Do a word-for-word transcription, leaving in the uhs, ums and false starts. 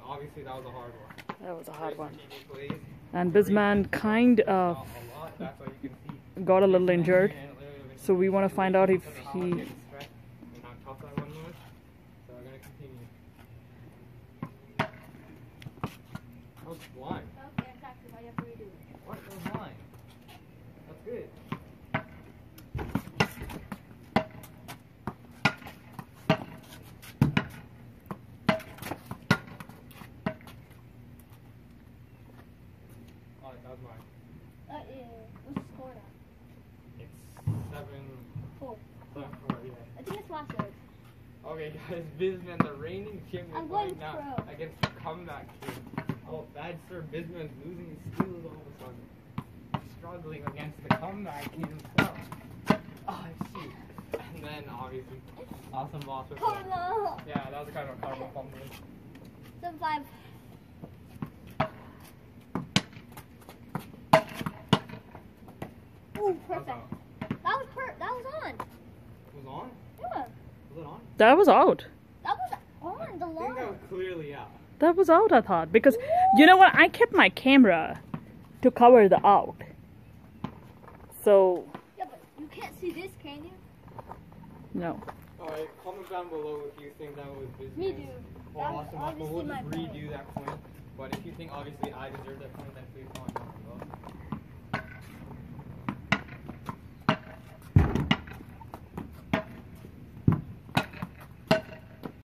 obviously that was a hard one. That was a hard one. Plays. And Bisman kind of got a little injured, so we want to find out if he... Blind. Okay, exactly. I have to redo it. What? That was blind. That's good. Oh, that was mine. Uh, yeah. What's the score now? It's seven. Four. Seven four. Yeah. I think it's last third. Okay, guys. Bisman, the reigning champion, I'm right going now pro. against the comeback king. Oh, bad sir, Bisman's losing his skills all of a sudden. Struggling against the comeback king himself. Oh, shoot. And then, obviously, awesome loss with Karma! Yeah, that was kind of a karma fumble. seven five. Ooh, perfect. That was per- That was on. It was on? Yeah. Was it on? That was out. That was on the I think line. that was clearly out. That was out, I thought. Because, you know what? I kept my camera to cover the out. So... Yeah, but you can't see this, can you? No. Alright, comment down below if you think that was Bisman's. Me too. Or That was awesome loss, but we'll obviously just my point. redo that point. But if you think obviously I deserve that point, then please comment down below.